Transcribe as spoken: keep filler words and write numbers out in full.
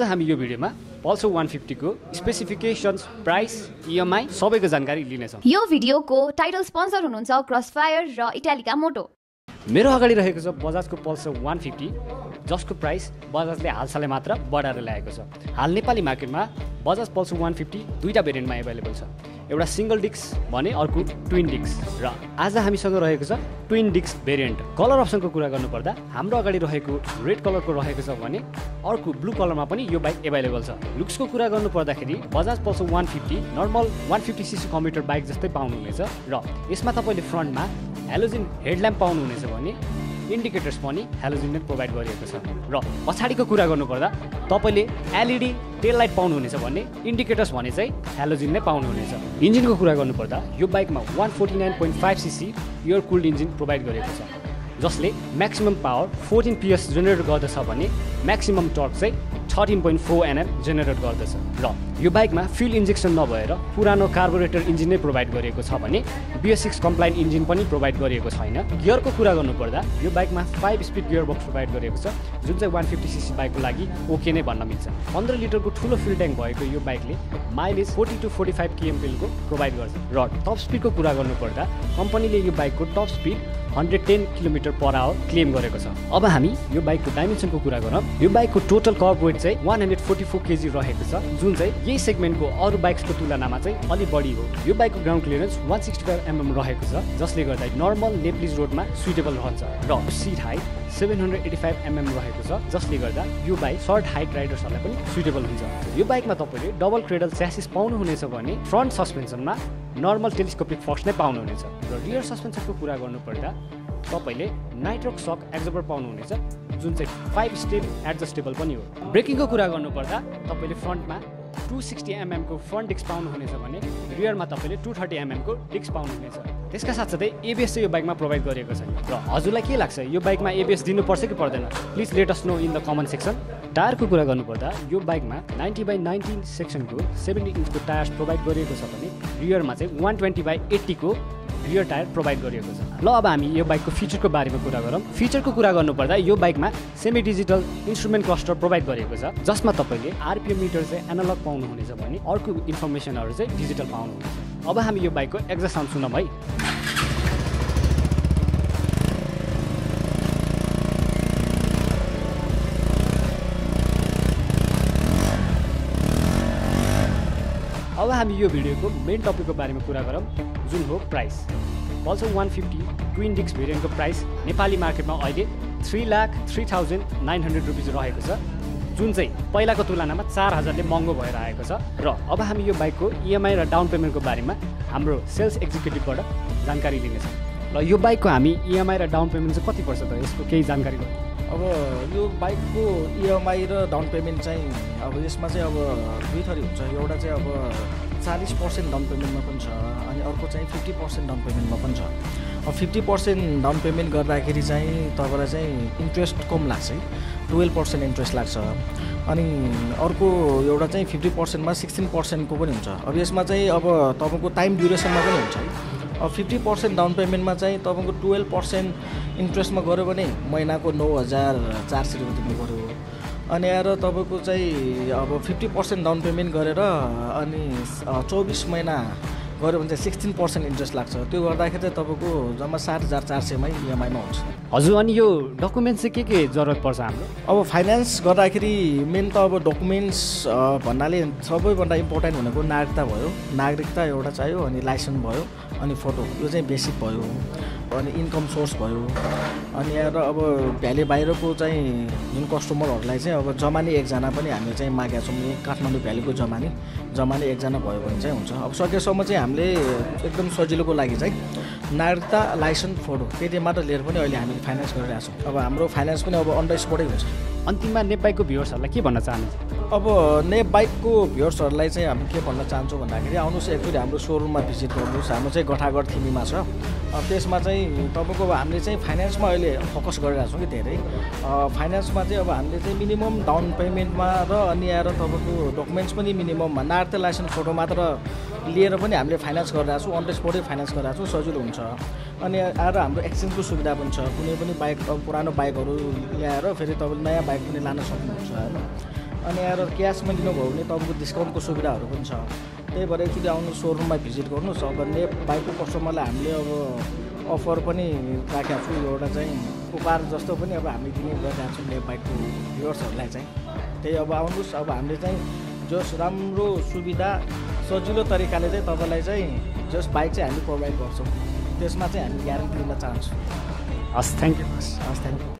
हामी यो भिडियोमा पल्सर one fifty को स्पेसिफिकेशन्स, प्राइस, इएमआई सबैको जानकारी लिनेछौँ। यो भिडियोको टाइटल स्पोन्सर हुनुहुन्छ क्रसफायर र इटालिका मोटो। मेरो अगाडि रहेको छ बजाजको पल्सर one fifty, जसको प्राइस बजाजले हालसालै मात्र बढाएर ल्याएको छ। हाल नेपाली मार्केटमा बजाज पल्सर one fifty दुईटा भेरिएन्टमा एभाइलेबल छ। एउटा सिंगल डिस्क भने अर्को ट्विन डिस्क, र आज हामीसँग रहेको छ ट्विन डिस्क भेरिएन्ट। कलर अप्सनको कुरा गर्नुपर्दा हाम्रो अगाडि रहेको रेड कलरको रहेको छ भने अर्को ब्लू कलरमा पनि यो बाइक एभाइलेबल छ। लुक्सको कुरा गर्नुपर्दाखेरि Bajaj Pulsar one fifty normal one fifty CC commuter bike जस्तै पाउनुहुनेछ, र यसमा तपाईँले फ्रन्टमा हेलोजिन हेडल्याम्प पाउनुहुनेछ भने इन्डिकेटर्स पनि हेलोजिनले प्रोभाइड गरिएको छ। र पछाडिको कुरा गर्नुपर्दा तपाईँले एलइडी टेल लाइट पाउनुहुनेछ भने इन्डिकेटर्स भने चाहिँ हेलोजिनले पाउनुहुनेछ। इन्जिनको कुरा गर्नुपर्दा यो बाइकमा one forty-nine point five CC air cooled engine provide गरेको छ, जसले maximum power fourteen P S generate गर्दछ भने म्याक्सिमम टर्क चाहिँ thirteen point four N M generate गर्दछ। र यो बाइकमा फ्युल इन्जेक्सन नभएर पुरानो कार्बोरेटर इन्जिन नै प्रोभाइड गरिएको छ भने B S six compliant engine पनि प्रोभाइड गरिएको छैन। गियरको कुरा गर्नुपर्दा यो बाइकमा five speed gear box provide गरिएको छ, जुन चाहिँ one fifty सीसी बाइकको लागि ओके नै भन्न मिल्छ। पन्ध्र लिटरको ठुलो फ्युल ट्याङ्क भएको यो बाइकले माइलेज forty to forty-five किलोमिटरको प्रोभाइड गर्छ। र टप स्पिडको कुरा गर्नुपर्दा कम्पनीले यो बाइकको top speed one hundred ten kilometre per hour claim गरेको छ। अब हामी यो बाइकको डाइमेन्सनको कुरा गरौँ। यो बाइकको टोटल कर्ब वेट चाहिँ one hundred forty-four केजी रहेको छ, जुन चाहिँ यही सेगमेन्टको अरू बाइक्सको तुलनामा चाहिँ अलि बढी हो। यो बाइकको ground clearance one sixty-five millimeter रहेको छ, जसले गर्दा नर्मल नेप्लिज रोडमा सुइटेबल रहन्छ। र seat height seven hundred eighty-five millimeter रहेको छ, जसले गर्दा यो बाइक सर्ट हाइट राइडर्सहरूलाई पनि सुइटेबल हुन्छ। यो बाइकमा तपाईँले डबल क्रेडल च्यासिस पाउनुहुनेछ भने फ्रन्ट सस्पेन्सनमा नर्मल टेलिस्कोपिक फक्स नै पाउनुहुनेछ। र रियर सस्पेन्सनको कुरा गर्नुपर्दा तपाईँले नाइट्रोक सक एक्जोबर पाउनुहुनेछ, जुन चाहिँ फाइभ स्टेप एडजस्टेबल पनि हो। ब्रेकिङको कुरा गर्नुपर्दा तपाईँले फ्रन्टमा two sixty millimeter को फ्रन्ट डिस्क पाउनुहुनेछ भने रियरमा तपाईँले two thirty millimeter को डिस्क पाउनुहुनेछ। त्यसका साथसाथै एबिएस चाहिँ यो बाइकमा प्रोभाइड गरिएको छ। र हजुरलाई के लाग्छ, यो बाइकमा एबिएस दिनुपर्छ कि पर्दैन? Please let us know in the comment section. टायरको कुरा गर्नुपर्दा यो बाइकमा ninety by nineteen सेक्सनको seventy इन्चको टायर्स प्रोभाइड गरिएको छ भने रियरमा चाहिँ one twenty by eighty को रियर टायर प्रोभाइड गरिएको छ। ल अब हामी यो बाइकको फिचरको बारेमा कुरा गरौँ। फिचरको कुरा गर्नुपर्दा यो बाइकमा semi digital instrument cluster provide गरिएको छ, जसमा तपाईँले आरपिएम मिटर चाहिँ एनालग पाउनुहुनेछ भने अर्को इन्फर्मेसनहरू चाहिँ डिजिटल पाउनुहुनेछ। अब हामी यो बाइकको एक्जस्ट साउन्ड सुनौँ है। अब हामी यो भिडियोको मेन टपिकको बारेमा कुरा गरौँ, जुन हो price. Pulsar one fifty twin disc भेरिएन्टको प्राइस नेपाली मार्केटमा अहिले three lakh three thousand nine hundred rupees रहेको छ, जुन चाहिँ पहिलाको तुलनामा चार हजारले महँगो भएर आएको छ। र अब हामी यो बाइकको इएमआई र डाउन पेमेन्टको बारेमा हाम्रो सेल्स एक्जिक्युटिभबाट जानकारी लिनेछौँ। र यो बाइकको हामी इएमआई र डाउन पेमेन्ट चाहिँ कति पर्छ त, यसको केही जानकारी गरौँ। अब यो बाइकको इएमआई र डाउन पेमेन्ट चाहिँ अब यसमा चाहिँ अब दुई थरी हुन्छ। एउटा चाहिँ अब चालीस पर्सेन्ट डाउन पेमेन्टमा पनि छ, अनि अर्को चाहिँ फिफ्टी पर्सेन्ट डाउन पेमेन्टमा पनि छ। अब फिफ्टी पर्सेन्ट डाउन पेमेन्ट गर्दाखेरि चाहिँ तपाईँलाई चाहिँ इन्ट्रेस्ट कम लाग्छ है, टुवेल्भ पर्सेन्ट इन्ट्रेस्ट लाग्छ। अनि अर्को एउटा चाहिँ फिफ्टी पर्सेन्टमा सिक्सटिन पर्सेन्टको पनि हुन्छ। अब यसमा चाहिँ अब तपाईँको टाइम ड्युरेसनमा पनि हुन्छ है। अब फिफ्टी पर्सेन्ट डाउन पेमेन्टमा चाहिँ तपाईँको टुवेल्भ पर्सेन्ट इन्ट्रेस्टमा गऱ्यो भने महिनाको नौ हजार चार सय रुपियाँ तिर्नु पऱ्यो। अनि आएर तपाईँको चाहिँ अब फिफ्टी पर्सेन्ट डाउन पेमेन्ट गरेर अनि चौबिस महिना गऱ्यो भने चाहिँ सिक्सटिन पर्सेन्ट इन्ट्रेस्ट लाग्छ। त्यो गर्दाखेरि चाहिँ तपाईँको जम्मा सात हजार चार सयमै इएमआईमा हुन्छ। हजुर, अनि यो डकुमेन्ट्स चाहिँ के के जरुरत पर्छ हाम्रो? अब फाइनेन्स गर्दाखेरि मेन त अब डकुमेन्ट्स भन्नाले सबैभन्दा इम्पोर्टेन्ट भनेको नागरिकता भयो। नागरिकता एउटा चाहियो, अनि लाइसेन्स भयो, अनि फोटो, यो चाहिँ बेसिक भयो। अनि इन्कम सोर्स भयो। अनि आएर अब भ्याली बाहिरको चाहिँ जुन कस्टमरहरूलाई चाहिँ अब जमानी एकजना पनि हामीले चाहिँ मागेका छौँ। काठमाडौँ भ्यालीको जमानी जमानी एकजना भयो भने चाहिँ हुन्छ। अब सकेसम्म चाहिँ हामीले एकदम सजिलोको लागि चाहिँ नागरिकता, लाइसेन्स, फोटो त्यति मात्र लिएर पनि अहिले हामीले फाइनेन्स गरिरहेको छौँ। अब हाम्रो फाइनेन्स पनि अब अन द स्पोटै हुन्छ। अन्तिममा नेपबाइकको भ्युअर्सहरूलाई के भन्न चाहनुहुन्छ? अब नेपबाइकको भ्युअर्सहरूलाई चाहिँ हामी के भन्न चाहन्छौँ भन्दाखेरि आउनुहोस् एकचोटि हाम्रो सोरुममा भिजिट गर्नुहोस्। हाम्रो चाहिँ गठागढ थिमीमा छ। अब त्यसमा चाहिँ तपाईँको अब हामीले चाहिँ फाइनेन्समा अहिले फोकस गरिरहेको छौँ कि धेरै। फाइनेन्समा चाहिँ अब हामीले चाहिँ मिनिमम डाउन पेमेन्टमा र अनि आएर तपाईँको डकुमेन्ट्स पनि मिनिमममा नागरिकता, लाइसेन्स, फोटो मात्र लिएर पनि हामीले फाइनेन्स गरिरहेको छौँ। अन द स्पोटै फाइनेन्स गरिरहेको छौँ, सजिलो हुन्छ। अनि आएर हाम्रो एक्सचेन्जको सुविधा पनि छ। कुनै पनि बाइक, पुरानो बाइकहरू ल्याएर फेरि तपाईँले नयाँ बाइक पनि लान सक्नुहुन्छ होइन। अनि आएर क्यासमा लिनुभयो भने तपाईँको डिस्काउन्टको सुविधाहरू पनि छ। त्यही भएर एकचोटि आउनु सोरुममा भिजिट गर्नुहोस्। अब नेप बाइकको कस्टमरलाई हामीले अब अफर पनि राखेको छु, एउटा चाहिँ उपहार जस्तो पनि अब हामी दिने गरिरहेको छौँ नेप बाइकको भ्युअर्सहरूलाई चाहिँ। त्यही अब आउनुहोस्, अब हामीले चाहिँ जस राम्रो सुविधा सजिलो तरिकाले चाहिँ तपाईँलाई चाहिँ जस बाइक चाहिँ हामी प्रोभाइड गर्छौँ, त्यसमा चाहिँ हामी ग्यारेन्टी दिन चाहन्छौँ। हस्, थ्याङ्क यू। हस्, थ्याङ्क यू।